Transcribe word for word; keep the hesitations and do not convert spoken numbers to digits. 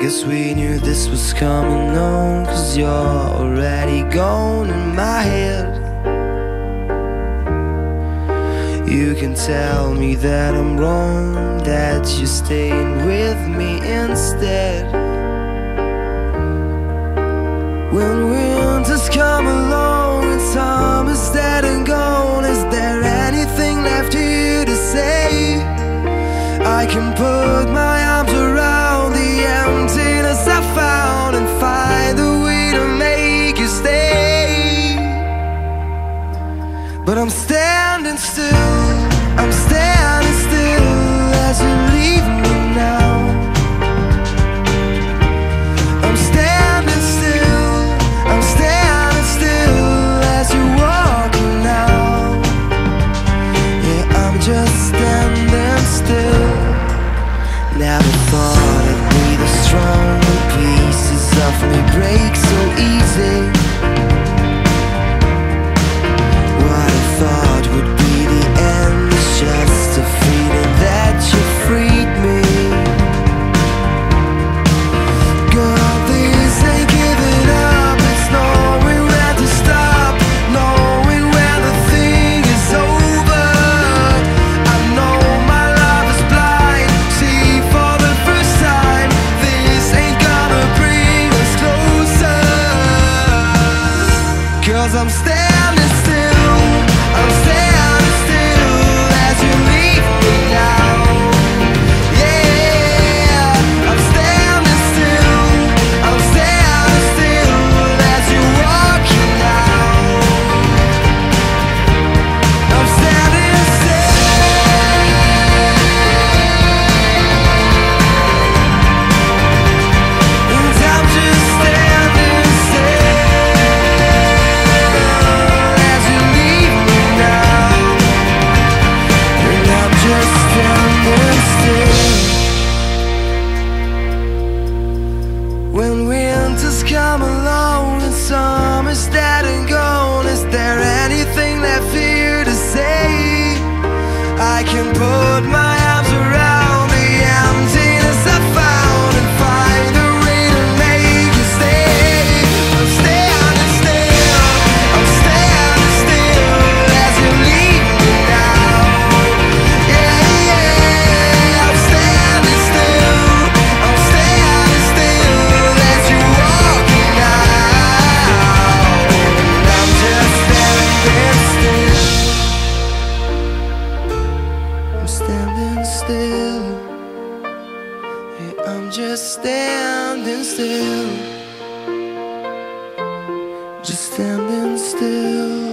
Guess we knew this was coming on, 'cause you're already gone in my head. You can tell me that I'm wrong, that you're staying with me instead. When winters come along and summer's dead and gone, is there anything left here to say? I can put my arms around the emptiness I found and find a way to make you stay. But I'm standing still, I'm standing still as you leave me now. I'm standing still, I'm standing still as you're walking out. Yeah, I'm just standing still. Never thought I'd be this strong when pieces of me break so easy. What I thought would be the end is just a feeling that you freed me. Girl, this ain't giving up, it's knowing where to stop, knowing when the thing is over. I know my love is blind, see for the first time, this ain't gonna bring us closer. 'Cause I'm standing still, I'm standing still as you leave me now. Yeah, I'm standing still, I'm standing still as you're walking out. I'm standing still. And I'm just standing still as you leave me now. And I'm just standing still. When winters come along and summer's dead and gone, is there anything left here to say? I can put my arms around the emptiness I found and find a way to make you stay. I'm standing still, I'm standing still as you leave me now. Yeah, yeah, I'm standing still, I'm standing still as you're walking out. And I'm just standing still. I'm standing still. Yeah, I'm just standing still. Just standing still.